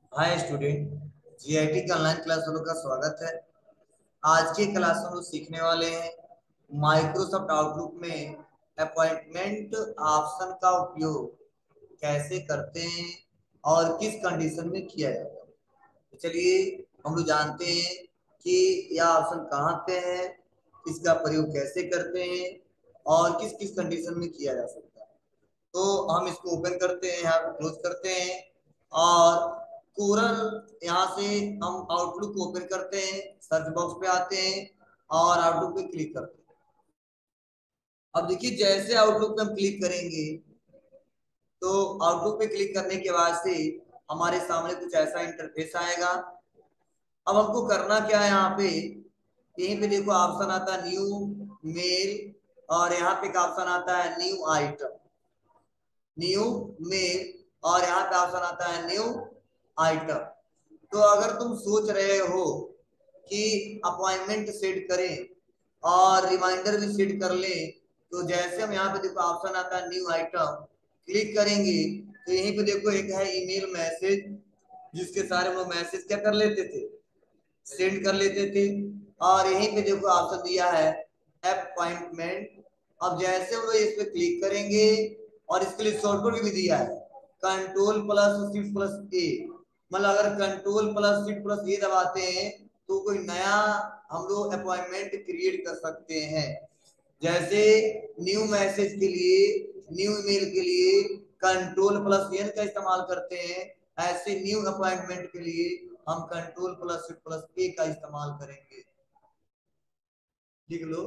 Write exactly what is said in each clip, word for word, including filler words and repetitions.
हाय student. GIT के online क्लासों का स्वागत है। आज के क्लास में हम लोग सीखने वाले हैं माइक्रोसॉफ्ट आउटलुक में अपॉइंटमेंट ऑप्शन का उपयोग कैसे करते हैं और किस कंडीशन में किया जाता है। तो चलिए हम लोग जानते हैं कि यह ऑप्शन कहाँ पे है, इसका प्रयोग कैसे करते हैं और किस किस कंडीशन में किया जा सकता है। तो हम इसको ओपन करते हैं, यहाँ पे क्लोज करते हैं और कोरल यहाँ से हम आउटलुक ओपन करते हैं, सर्च बॉक्स पे आते हैं और आउटलुक पे क्लिक करते हैं। अब देखिए जैसे आउटलुक पे हम क्लिक करेंगे तो आउटलुक पे क्लिक करने के बाद से हमारे सामने कुछ ऐसा इंटरफेस आएगा। अब हमको करना क्या है, यहाँ पे यहीं पे देखो ऑप्शन आता है न्यू मेल और यहाँ पे एक ऑप्शन आता है न्यू आइटम, न्यू मेल और यहाँ पे ऑप्शन आता है न्यू आइटम। तो अगर तुम सोच रहे हो कि अपॉइंटमेंट सेट करें और रिमाइंडर भी सेट कर लें, तो जैसे हम यहाँ पे देखो ऑप्शन आता है न्यू आइटम, क्लिक करेंगे तो यहीं पे देखो एक है ईमेल मैसेज, जिसके सारे हम लोग मैसेज क्या कर लेते थे, सेंड कर लेते थे। और यहीं पे देखो ऑप्शन दिया है अपॉइंटमेंट। अब जैसे हम लोग इस पे क्लिक करेंगे और इसके लिए शॉर्टकट भी दिया है control plus shift plus A. मतलब अगर control plus shift plus A दबाते हैं तो कोई नया हम लोग अपॉइंटमेंट क्रिएट कर सकते हैं। जैसे न्यू मैसेज के लिए, न्यू ईमेल के लिए कंट्रोल प्लस एन का इस्तेमाल करते हैं, ऐसे न्यू अपॉइंटमेंट के लिए हम control plus shift plus A का इस्तेमाल करेंगे। लिख लो,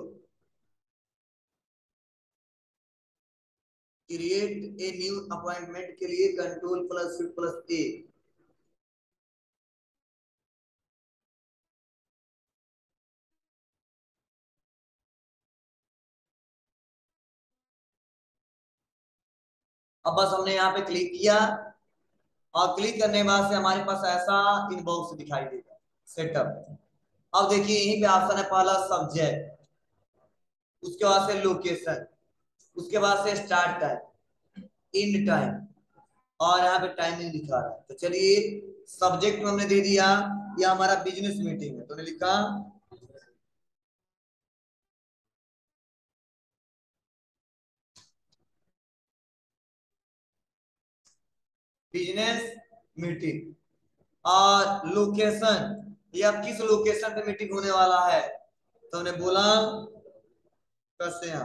क्रिएट ए न्यू अपॉइंटमेंट के लिए control plus shift plus A. अब बस हमने यहाँ पे क्लिक किया और क्लिक करने के बाद से हमारे पास ऐसा इनबॉक्स दिखाई देगा सेटअप। अब देखिए यहीं पे ऑप्शन है पहला सब्जेक्ट, उसके बाद से लोकेशन, उसके बाद से स्टार्ट टाइम, एंड टाइम और यहाँ पे टाइमिंग दिखा रहा है। तो चलिए सब्जेक्ट में हमने दे दिया, ये हमारा बिजनेस मीटिंग है, तो हमने लिखा बिजनेस मीटिंग। और लोकेशन, ये अब किस लोकेशन पे मीटिंग होने वाला है, तो हमने बोला कैसे यहाँ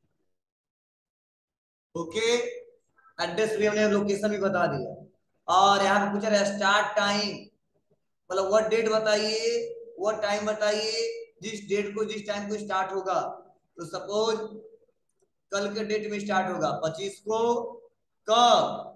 ओके, एड्रेस भी हमने लोकेशन भी बता दिया। और यहाँ पे पूछ रहा है स्टार्ट टाइम, मतलब व्हाट डेट बताइए, व्हाट टाइम बताइए, जिस डेट को जिस टाइम को स्टार्ट होगा। तो सपोज कल के डेट में स्टार्ट होगा पच्चीस को, कब,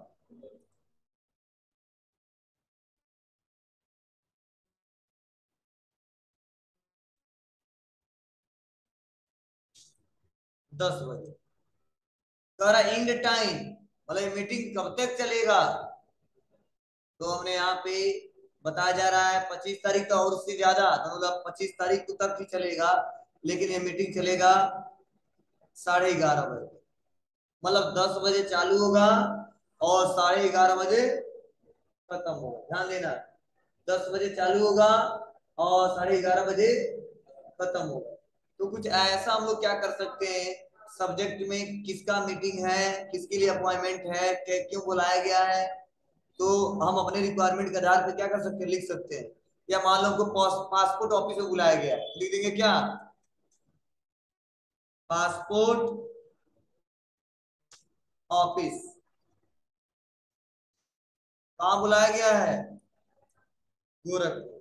दस बजे। कह रहा एंड टाइम, मतलब मीटिंग कब तक चलेगा, तो हमने यहाँ पे बताया जा रहा है पच्चीस तारीख का और उससे ज्यादा, तो मतलब पच्चीस तारीख को तक ही चलेगा, लेकिन ये मीटिंग चलेगा साढ़े ग्यारह बजे। मतलब दस बजे चालू होगा और साढ़े ग्यारह बजे खत्म होगा, ध्यान देना। दस बजे चालू होगा और साढ़े ग्यारह बजे खत्म होगा। तो कुछ ऐसा हम लोग क्या कर सकते हैं, सब्जेक्ट में किसका मीटिंग है, किसके लिए अपॉइंटमेंट है, क्यों बुलाया गया है, तो हम अपने रिक्वायरमेंट के आधार पर क्या कर सकते हैं, लिख सकते हैं। या मान लो हमको पासपोर्ट ऑफिस में बुलाया गया है, लिख देंगे क्या, पासपोर्ट ऑफिस। कहाँ बुलाया गया है, गोरखपुर।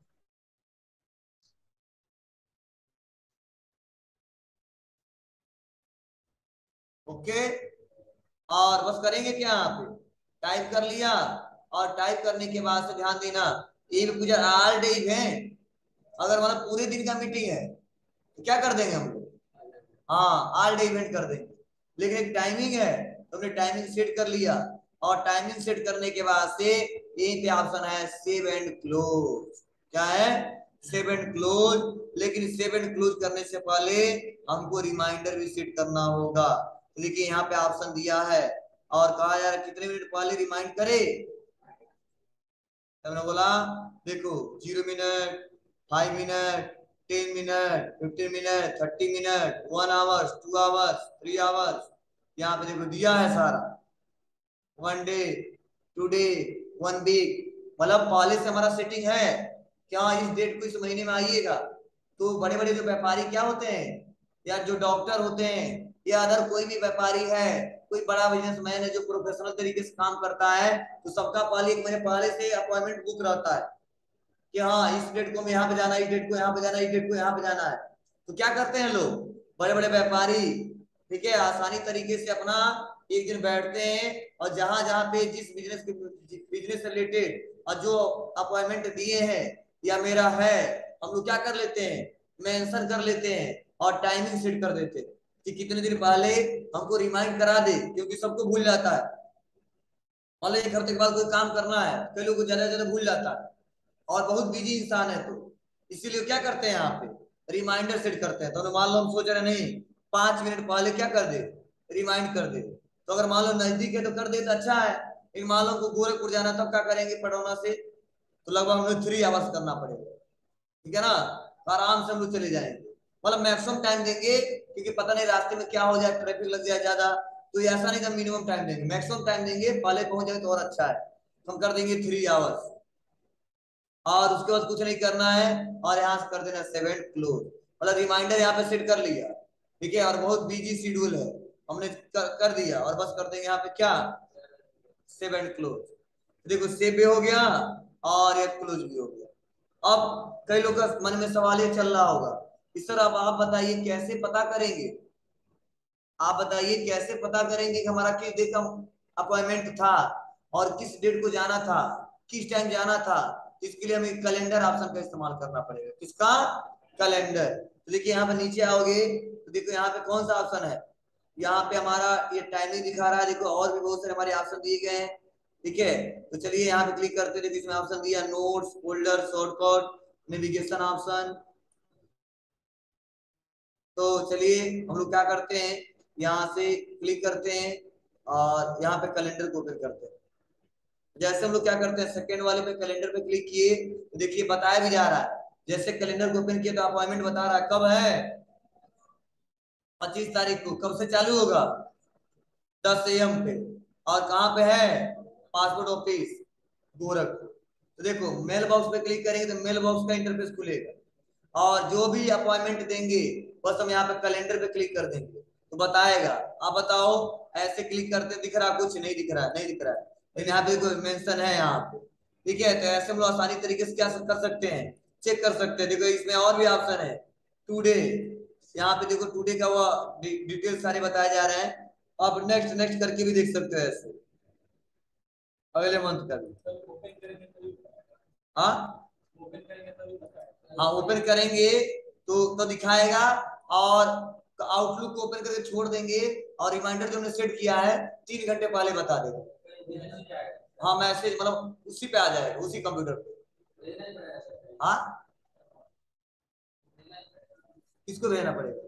ओके, और बस करेंगे क्या, यहाँ पे टाइप कर लिया। और टाइप करने के बाद से ध्यान देना, ये पूछा आल डे इवेंट, अगर मतलब पूरे दिन का मीटिंग है तो क्या कर देंगे हम लोग, हाँ ऑल डे इवेंट कर देंगे। लेकिन एक टाइमिंग है तो हमने टाइमिंग सेट कर लिया। और टाइमिंग सेट करने के बाद से यहीं पे ऑप्शन है सेव एंड क्लोज। क्या है, सेव एंड क्लोज। लेकिन सेव एंड क्लोज करने से पहले हमको रिमाइंडर भी सेट करना होगा। तो देखिए यहाँ पे ऑप्शन दिया है और कहा जा रहा है कितने मिनट पहले रिमाइंड करे, तो मैंने बोला देखो zero minute, five minute, ten minute, fifteen minute, thirty minute, one hours, two hours, three hours, यहाँ पे देखो दिया है सारा। One day, two day, one week, मतलब पहले से हमारा सेटिंग है क्या इस डेट को इस महीने में आइएगा। तो बड़े बड़े जो व्यापारी क्या होते हैं, या जो डॉक्टर होते हैं, या अदर कोई भी व्यापारी है, कोई बड़ा बिजनेसमैन है जो प्रोफेशनल तरीके से काम करता है, तो सबका पहले एक महीने पहले से अपॉइंटमेंट बुक रहता है कि हाँ इस डेट को मैं यहाँ पे जाना है, इस डेट को यहाँ पे जाना है, इस डेट को यहाँ पे जाना है। तो क्या करते हैं लोग, बड़े बड़े व्यापारी, ठीक है, आसानी तरीके से अपना एक दिन बैठते हैं और जहां जहां पे जिस बिजनेस के बिजनेस से रिलेटेड और जो अपॉइंटमेंट दिए हैं या मेरा है, हम लोग क्या कर लेते हैं, मेंशन कर लेते हैं और टाइमिंग सेट कर देते हैं कि कितने दिन पहले हमको रिमाइंड करा दे, क्योंकि सबको भूल जाता है। मान लो एक हफ्ते के बाद कोई काम करना है, कई लोग को ज्यादा ज्यादा भूल जाता है और बहुत बिजी इंसान है, तो इसीलिए क्या करते हैं यहाँ पे रिमाइंडर सेट करते हैं। तो मान लो हम सोच रहे नहीं पांच मिनट पहले क्या कर दे, रिमाइंड कर दे। तो अगर मान लो नजदीक है तो कर दे तो अच्छा है, लेकिन मान लो को गोरखपुर जाना तब क्या करेंगे पटौना से, तो लगभग हमें थ्री आवर्स करना पड़ेगा, ठीक है ना। तो आराम से हम लोग चले जाएंगे, मतलब मैक्सिमम टाइम देंगे, क्योंकि पता नहीं रास्ते में क्या हो जाए, ट्रैफिक लग जाए ज्यादा, तो ऐसा नहीं कि मिनिमम टाइम देंगे, मैक्सिमम टाइम देंगे, पहले पहुंच जाए तो और अच्छा है। तो हम कर देंगे थ्री आवर्स, और उसके बाद कुछ नहीं करना है, और यहाँ से कर देना सेवन क्लोज, मतलब रिमाइंडर यहाँ पे सेट कर लिया, ठीक है, और बहुत बिजी शेड्यूल है, हमने कर, कर दिया, और बस कर देंगे यहाँ पे क्या, सेवन क्लोज। देखो सेव भी हो गया और एक क्लोज भी हो गया। अब कई लोग का मन में सवाल ये चल रहा होगा कि सर अब आप बताइए कैसे पता करेंगे, आप बताइए कैसे पता करेंगे कि हमारा किस डेट का अपॉइंटमेंट था और किस डेट को जाना था, किस टाइम जाना था। इसके लिए हमें कैलेंडर ऑप्शन का इस्तेमाल करना पड़ेगा। किसका, कैलेंडर। तो देखिए यहाँ पे नीचे आओगे तो देखो यहाँ पे कौन सा ऑप्शन है, यहाँ पे हमारा ये टाइमिंग दिखा रहा है, देखो और भी बहुत सारे हमारे ऑप्शन दिए गए हैं, ठीक है। तो चलिए यहाँ पे क्लिक करते हैं, देखो इसमें ऑप्शन दिया notes, folder, shortcut, navigation option. तो चलिए हम लोग क्या करते हैं, यहाँ से क्लिक करते हैं और यहाँ पे कैलेंडर को ओपन करते हैं। जैसे हम लोग क्या करते हैं, सेकंड वाले पे कैलेंडर पे क्लिक किए तो देखिए बताया भी जा रहा है, जैसे कैलेंडर को ओपन किया तो अपॉइंटमेंट बता रहा है कब है, पच्चीस तारीख को। कब से चालू होगा, दस ए एम पे, और कहाँ पे है, पासपोर्ट ऑफिस गोरखपुर। तो देखो मेल बॉक्स पे क्लिक करेंगे तो मेल बॉक्स का इंटरफेस खुलेगा, और जो भी अपॉइंटमेंट देंगे बस हम यहाँ पे कैलेंडर पे क्लिक कर देंगे तो बताएगा। आप बताओ, ऐसे क्लिक करते दिख रहा, कुछ नहीं दिख रहा, नहीं दिख रहा है, लेकिन यहाँ पे कोई मेंशन है यहाँ पे, ठीक है। तो ऐसे हम लोग आसानी तरीके से क्या कर सकते हैं, चेक कर सकते हैं। देखो इसमें और भी ऑप्शन है, टुडे, यहाँ पे देखो टुडे का वो डिटेल सारे बताए जा रहे हैं। आप नेक्स्ट नेक्स्ट करके भी देख सकते हो ऐसे, अगले मंथ का भी। हाँ हाँ ओपन करेंगे तो तो दिखाएगा, और आउटलुक को ओपन करके छोड़ देंगे और रिमाइंडर जो हमने सेट किया है तीन घंटे पहले बता देगा। हाँ मैसेज मतलब उसी पे आ जाएगा, उसी कंप्यूटर पे। हाँ किसको भेजना पड़ेगा,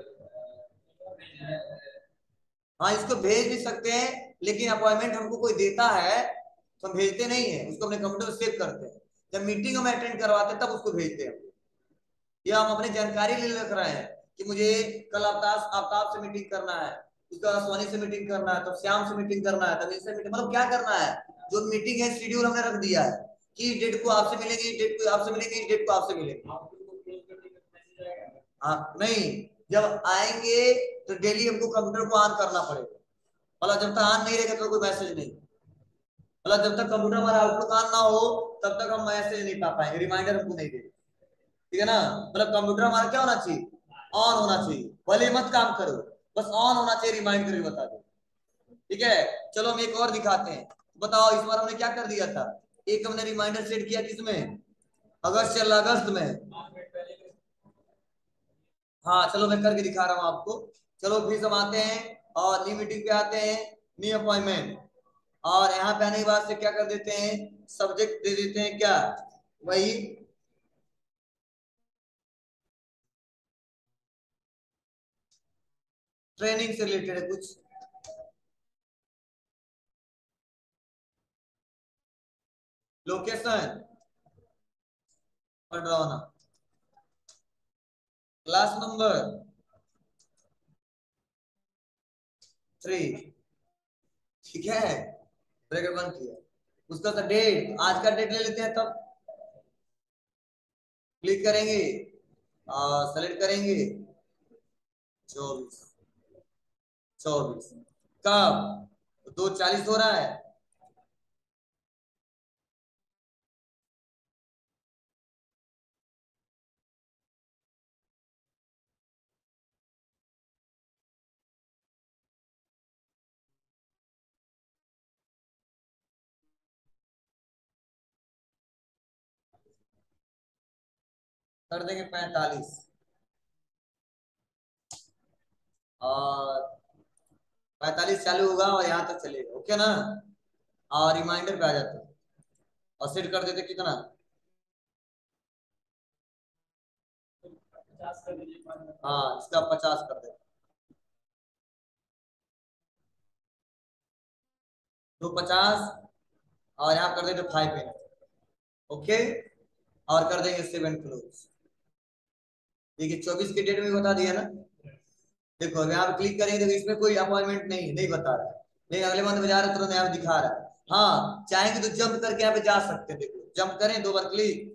हाँ इसको भेज भी सकते हैं, लेकिन अपॉइंटमेंट हमको कोई देता है तो हम भेजते नहीं है, उसको अपने कंप्यूटर में सेव करते हैं। जब मीटिंग हम अटेंड करवाते हैं तब उसको भेजते हैं, या हम अपनी जानकारी ले रख रहे हैं कि मुझे कल आफ्ताब आफ्ताब से मीटिंग करना है, उसके बाद सोनी से मीटिंग करना है, तब श्याम से मीटिंग करना है, तब इनसे मीटिंग, मतलब क्या करना है, जो मीटिंग है शेड्यूल हमने रख दिया है कि इस डेट को आपसे मिलेंगे, इस डेट को आपसे मिलेंगे, इस डेट को आपसे मिलेंगे। हाँ नहीं, जब आएंगे तो डेली हमको कंप्यूटर को ऑन करना पड़ेगा, मतलब जब तक ऑन नहीं रहेगा तो कोई मैसेज नहीं, मतलब जब तक कंप्यूटर हमारा आउटलुक ऑन ना हो तब तक हम मैसेज नहीं पा पाएंगे, रिमाइंडर हमको नहीं देगा, ठीक है ना। मतलब कंप्यूटर हमारा क्या होना चाहिए, ऑन होना चाहिए, भले मत काम करो, बस ऑन होना चाहिए, रिमाइंड करके बता दो, ठीक है। चलो हम एक और दिखाते हैं, बताओ इस बार हमने क्या कर दिया था, एक हमने रिमाइंडर सेट किया किसमें, अगस्त चल अगस्त में। हाँ चलो मैं करके दिखा रहा हूँ आपको। चलो फिर हम आते हैं और न्यू मीटिंग पे आते हैं, न्यू अपॉइंटमेंट, और यहाँ पे आने के बाद से क्या कर देते हैं, सब्जेक्ट दे देते हैं क्या, वही ट्रेनिंग से रिलेटेड है कुछ। Location Padrauna, class number three, ठीक है, ब्रैकेट बंद किया। उसका तो डेट, आज का डेट ले लेते हैं, तब क्लिक करेंगे और सेलेक्ट करेंगे चौबीस, चौबीस कब, दो चालीस हो रहा है, कर देंगे पैंतालीस और पैंतालीस चालू होगा और यहाँ तक चलेगा, ओके ना। और रिमाइंडर पे आ जाते हैं और सेट कर देते कितना, हाँ इसका पचास कर देते, तो पचास और यहाँ कर देते फाइव मिनट, ओके। और कर देंगे सेवन क्लोज, देखिए चौबीस के डेट में बता दिया ना। देखो अगर आप क्लिक करेंगे तो इसमें कोई अपॉइंटमेंट नहीं नहीं बता रहा है, लेकिन अगले मंथ में जा रहे हैं तुरंत यहाँ पे दिखा रहा है। हाँ चाहेंगे तो जंप करके यहाँ पे जा सकते हैं, देखो जंप करें दो बार क्लिक,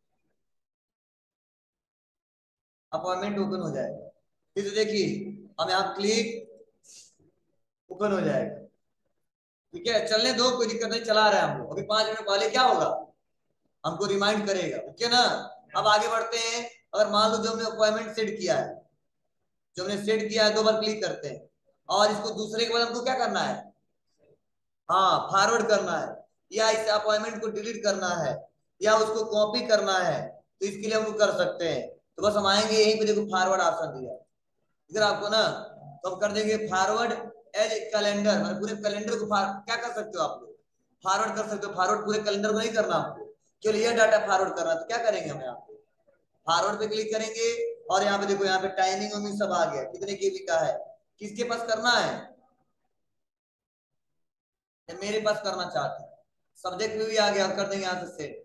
अपॉइंटमेंट ओपन हो जाएगा। फिर तो देखिए हम यहाँ क्लिक, ओपन हो जाएगा, ठीक है। चलने दो, कोई दिक्कत नहीं, चला रहे हैं हम लोग। अभी पांच मिनट पहले क्या होगा, हमको रिमाइंड करेगा, ओके ना। अब आगे बढ़ते हैं। अगर मान लो जो हमने अपॉइंटमेंट सेट किया है, जो हमने सेट किया है, दो बार क्लिक करते हैं और इसको दूसरे के बाद हमको क्या करना है, हाँ फॉरवर्ड करना है, या इस अपॉइंटमेंट को डिलीट करना है, या उसको कॉपी करना है, तो इसके लिए हम लोग कर सकते हैं। तो बस हम आएंगे यहीं पे, देखो फॉरवर्ड ऑप्शन दिया इधर आपको ना, तो हम कर देंगे फॉरवर्ड एज ए कैलेंडर, मतलब पूरे कैलेंडर को क्या कर सकते हो आप लोग, फॉरवर्ड कर सकते हो। फॉरवर्ड पूरे कैलेंडर को नहीं करना आपको, केवल ये डाटा फॉरवर्ड करना, तो क्या करेंगे हम यहाँ पे फॉरवर्ड पे क्लिक करेंगे और यहाँ पे देखो यहाँ पे टाइमिंग में सब आ गया, कितने केबी का है, किसके पास करना है, मेरे पास करना चाहते हैं, सब्जेक्ट में भी आ गया, कर देंगे यहाँ से सेट,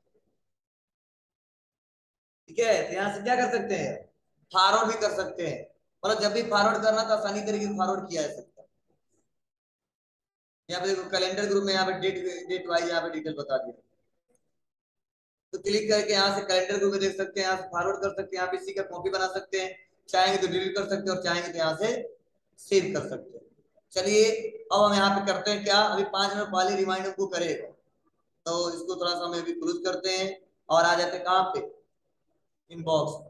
ठीक है। तो यहाँ से क्या कर सकते हैं, फॉरवर्ड भी कर सकते हैं, मतलब जब भी फॉरवर्ड करना तो आसानी तरीके से फॉरवर्ड किया जा सकता है। यहाँ पे देखो कैलेंडर ग्रुप में यहाँ पे डेट डेट वाइज यहाँ पे डिटेल बता दिया, तो क्लिक करके यहाँ से कैलेंडर ग्रुप में देख सकते हैं, यहाँ से फॉरवर्ड कर सकते हैं, यहाँ पे इसी का कॉपी बना सकते हैं, चाहेंगे तो डिलीट कर सकते हैं और चाहेंगे तो यहाँ से सेव कर सकते हैं। चलिए अब हम यहाँ पे करते हैं क्या, अभी पांच मिनट पहले रिमाइंडर को करेगा, तो इसको थोड़ा सा हम अभी क्लोज करते हैं और आ जाते हैं कहाँ पे, इनबॉक्स,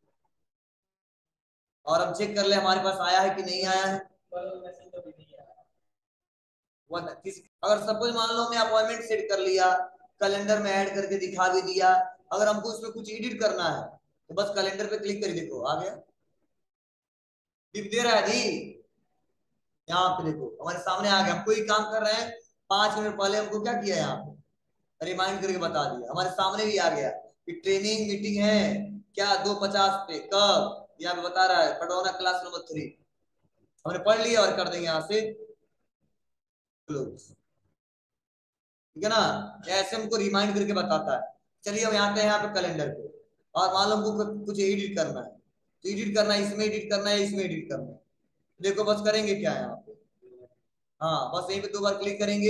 और हम चेक कर ले हमारे पास आया है कि नहीं आया है। अगर सपोज मान लो हमने अपॉइंटमेंट सेट कर लिया, कैलेंडर में ऐड करके दिखा भी दिया, अगर हमको उसमें कुछ एडिट करना है तो बस कैलेंडर पे क्लिक करिए, देखो आ गया, टिप दे रहा है जी, यहाँ पे देखो हमारे सामने आ गया। हम कोई काम कर रहे हैं, पांच मिनट पहले हमको क्या किया, यहाँ पे रिमाइंड करके बता दिया, हमारे सामने भी आ गया कि ट्रेनिंग मीटिंग है क्या, दो पचास पे कब, यहाँ पे बता रहा है पडरौना क्लास नंबर थ्री, हमने पढ़ लिया और कर देंगे यहाँ से क्लोज, ठीक है ना। ऐसे हमको रिमाइंड करके बताता है। चलिए हम यहाँ पे यहाँ पे कैलेंडर पे, और मान लो हमको कुछ एडिट करना है, तो एडिट करना है, इसमें एडिट करना है, इसमें एडिट करना है, देखो बस करेंगे क्या है यहाँ पे, हाँ बस यहीं पे दो बार क्लिक करेंगे,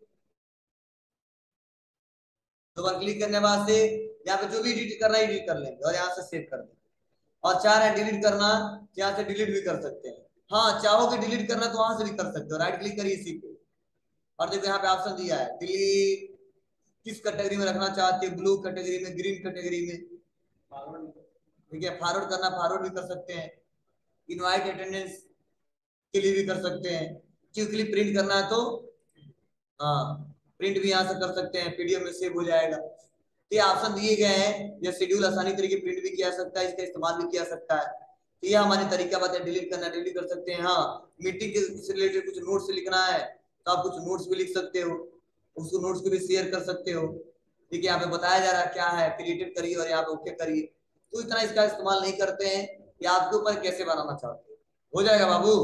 दो बार क्लिक करने के बाद से यहाँ पे जो भी एडिट करना है एडिट कर लेंगे और यहाँ से सेव कर देंगे। और चाह रहे हैं डिलीट करना, तो यहाँ से डिलीट भी कर सकते हैं, हाँ चाहोगे डिलीट करना तो वहां से भी कर सकते हो, राइट क्लिक करिए इसी पे और देखो यहाँ पे ऑप्शन दिया है डिलीट, किस कैटेगरी में रखना चाहते हैं, ब्लू कैटेगरी में, ग्रीन कैटेगरी में, ठीक है। फॉरवर्ड करना फॉरवर्ड भी कर सकते हैं, इनवाइट अटेंडेंस के लिए भी कर सकते हैं, क्विकली प्रिंट करना है तो हाँ प्रिंट भी यहाँ से कर सकते हैं, पीडीएफ में सेव हो जाएगा। तो ये ऑप्शन दिए गए हैं, ये शेड्यूल आसानी तरीके प्रिंट भी किया जा सकता है, इसका इस्तेमाल भी किया जा सकता है। तो ये हमारे तरीका बात है, डिलीट करना डिलीट कर सकते हैं। हाँ मीटिंग से रिलेटेड कुछ नोट्स लिखना है तो आप कुछ नोट्स भी लिख सकते हो, उसको नोट्स को भी शेयर कर सकते हो, ठीक है। यहाँ पे बताया जा रहा है क्या है, क्रिएटेड करिए और यहाँ पे ओके करिए। तो इतना इसका इस्तेमाल नहीं करते हैं, ये आपके ऊपर कैसे बनाना चाहते हो, हो जाएगा बाबू।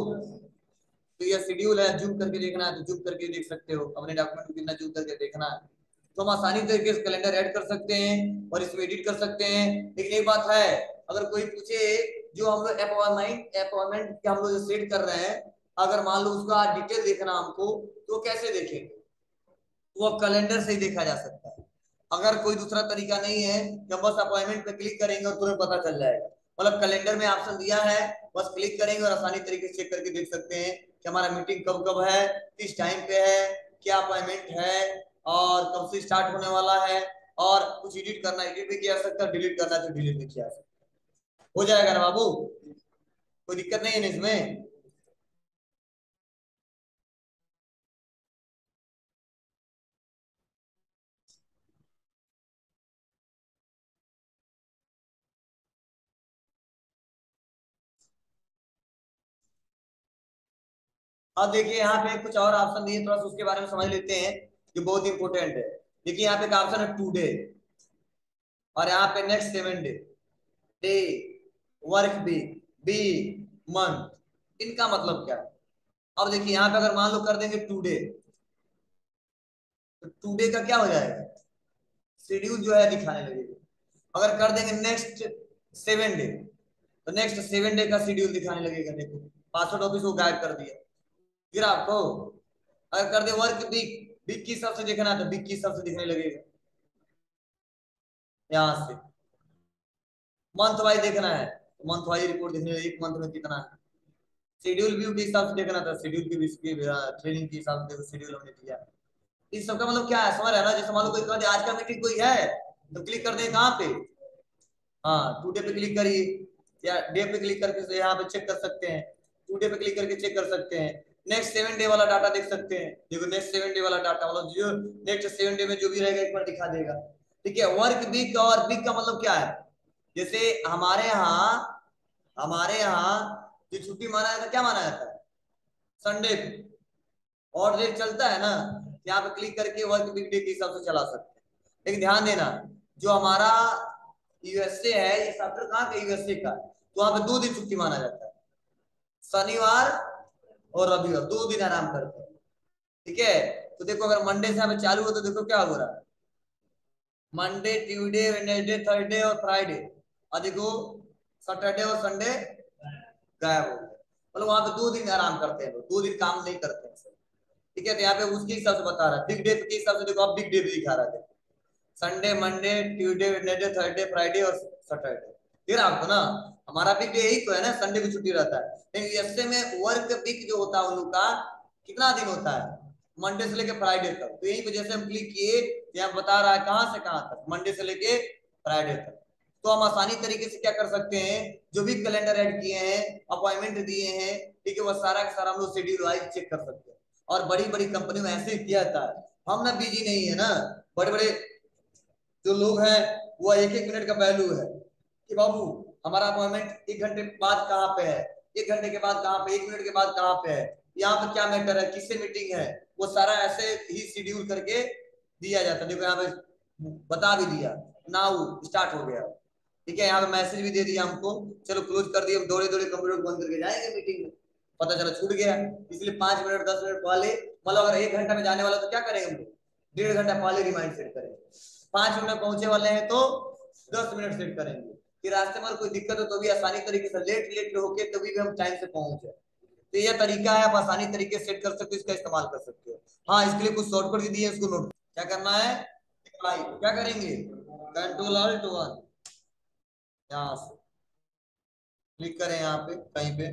तो ये शेड्यूल है, जूम करके देखना है तो जूम करके देख सकते हो, अपने डॉक्यूमेंट को कितना जूम करके देखना है तो हम आसानी तरीके से कैलेंडर ऐड कर सकते हैं और इसमें एडिट कर सकते हैं। लेकिन एक बात है, अगर कोई पूछे जो हम लोग अपॉइंटमेंट अपॉइंटमेंट हम लोग सेट कर रहे हैं, अगर मान लो उसका डिटेल देखना हमको, तो कैसे देखेंगे? वो कैलेंडर से ही देखा जा सकता है। अगर कोई दूसरा तरीका नहीं है कि हम बस अपॉइंटमेंट पे क्लिक करेंगे और तुम्हें पता चल जाएगा, मतलब कैलेंडर में ऑप्शन दिया है, बस क्लिक करेंगे और आसानी तरीके से चेक करके देख सकते हैं कि हमारा मीटिंग कब कब है, किस टाइम पे है, क्या अपॉइंटमेंट है और कब से स्टार्ट होने वाला है। और कुछ एडिट करना एडिट भी किया जा सकता है, डिलीट करना तो डिलीट भी किया जा सकता है। हो जाएगा ना बाबू? कोई दिक्कत नहीं है ना इसमें? अब देखिए यहाँ पे कुछ और ऑप्शन दिए, थोड़ा सा उसके बारे में समझ लेते हैं जो बहुत इंपॉर्टेंट है। देखिए यहाँ पे एक ऑप्शन है टू डे, और यहाँ पे next seven day, day, work week, week, month, इनका मतलब क्या है? अब देखिए यहाँ पे अगर मान लो कर देंगे टू डे, तो टू डे का क्या हो जाएगा? शेड्यूल जो है दिखाने लगेगा। अगर कर देंगे नेक्स्ट सेवन डे, तो नेक्स्ट सेवन डे का शेड्यूल दिखाने लगेगा। देखो पासवर्ड ऑफिस को गायब कर दिया, फिर आपको अगर कर दे वर्क वीक, वीक की हिसाब से देखना है तो वीक की हिसाब से दिखने लगेगा। यहाँ से मंथ वाइज देखना है तो मंथ वाइज रिपोर्ट दिखने लगेगी, एक मंथ में कितना है। शेड्यूल व्यू के हिसाब से देखना था, शेड्यूल के इसके ट्रेनिंग के हिसाब से देखो शेड्यूल हमने दिया। इस सब का मतलब क्या है, समझ रहे हैं ना? जैसे मान लो कोई कह दे आज का मीटिंग कोई है, तो क्लिक कर दे कहाँ पे, हाँ टू डे पे क्लिक करिए, या डे पे क्लिक करके यहाँ पे चेक कर सकते हैं, टू डे पे क्लिक करके चेक कर सकते हैं। नेक्स्ट सेवन डे वाला डाटा देख सकते हैं, देखो नेक्स्ट सेवन डे वाला डाटा मतलब जो नेक्स्ट सेवन डे में जो भी रहेगा एक बार दिखा देगा। ठीक है, वर्क वीक और वीक का मतलब क्या है? जैसे हमारे यहाँ हमारे यहाँ जो छुट्टी माना जाता है क्या माना जाता है? संडे को। और डे चलता है ना, यहाँ पे क्लिक करके वर्क वीक डे के हिसाब से चला सकते हैं। लेकिन ध्यान देना, जो हमारा यूएसए है, ये सॉफ्टवेयर कहाँ का? यूएसए का। तो वहां पे दो दिन छुट्टी माना जाता है, शनिवार और रविवार, दो दिन आराम करते हैं। ठीक है, तो देखो अगर मंडे से यहाँ पे चालू हो तो देखो क्या हो रहा है, मंडे, ट्यूसडे, वेडनेसडे, थर्सडे और फ्राइडे, और देखो सैटरडे और संडे गायब हो गए। मतलब वहां पे दो दिन आराम करते हैं, दो दिन काम नहीं करते हैं। ठीक है, तो यहाँ पे उसके हिसाब से बता रहा है, बिग डे के हिसाब से देखो, अब बिग डे भी दिखा रहा है, Sunday, Monday, Tuesday, Wednesday, Thursday, Friday और सैटरडे। फिर आपको ना हमारा वीक डे यही तो है ना, संडे को छुट्टी रहता है। लेकिन यूएसए में वर्क वीक जो होता है उन लोग का कितना दिन होता है? मंडे से लेके फ्राइडे तक। तो यही पे जैसे हम क्लिक किए, यहाँ बता रहा है कहां से कहां तक, मंडे से लेके फ्राइडे तक। तो हम आसानी तरीके से क्या कर सकते हैं, जो भी कैलेंडर ऐड किए हैं, अपॉइंटमेंट दिए हैं, ठीक है, वो सारा का सारा हम लोग शेड्यूल वाइज चेक कर सकते हैं। और बड़ी बड़ी कंपनी में ऐसे ही किया जाता है। हम ना बिजी नहीं है ना, बड़े बड़े जो लोग हैं वो एक एक मिनट का वैल्यू है कि बाबू हमारा अपॉइंटमेंट एक घंटे बाद कहाँ पे है, एक घंटे के बाद कहाँ पे, एक मिनट के बाद कहाँ पे है, यहाँ पे क्या मैटर है, किससे मीटिंग है, वो सारा ऐसे ही शेड्यूल करके दिया जाता है। देखो यहाँ पे बता भी दिया, नाउ स्टार्ट हो गया। ठीक है, यहाँ पे मैसेज भी दे दिया हमको, चलो क्लोज कर दिया, दौड़े दौड़े कंप्यूटर बंद करके जाएंगे मीटिंग में, पता चला छूट गया। इसलिए पांच मिनट दस मिनट पहले, मतलब अगर एक घंटा में जाने वाला तो क्या करेंगे हम लोग, डेढ़ घंटा पहले रिमाइंड सेट करेंगे। पांच मिनट पहुंचे वाले हैं तो दस मिनट सेट करेंगे कि रास्ते में कोई दिक्कत हो तो भी आसानी तरीके से, लेट लेट होके तभी भी हम टाइम से पहुंच जाए। तो ये तरीका है, आप आसानी तरीके से सेट कर सकते हो, इसका इस्तेमाल कर सकते हो। हाँ, इसके लिए कुछ शॉर्टकट भी दिए हैं, इसको नोट क्या करना है। भाई क्या करेंगे, कंट्रोल अल्ट वन, यहाँ से क्लिक करें यहाँ पे कहीं पे।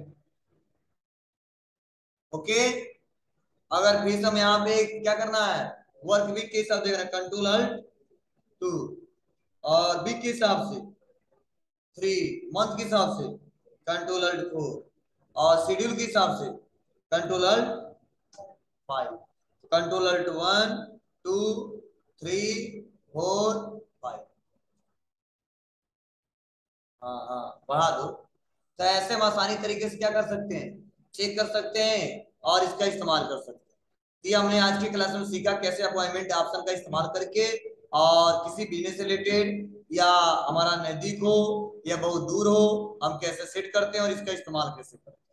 ओके, अगर फिर हम यहाँ पे क्या करना है, वर्क वीक के हिसाब से कंट्रोल अल्ट टू, और वीक के हिसाब से थ्री, मंथ के हिसाब से कंट्रोल अल्ट फोर, और शेड्यूल के हिसाब से control alt five, control alt one, two, three, four, five. हाँ हाँ, बढ़ा दो। तो ऐसे हम आसानी तरीके से क्या कर सकते हैं, चेक कर सकते हैं और इसका इस्तेमाल कर सकते हैं। तो ये हमने आज की क्लास में सीखा कैसे अपॉइंटमेंट ऑप्शन का इस्तेमाल करके, और किसी बिजनेस से रिलेटेड या हमारा नजदीक हो या बहुत दूर हो, हम कैसे सेट करते हैं और इसका इस्तेमाल कैसे करते हैं।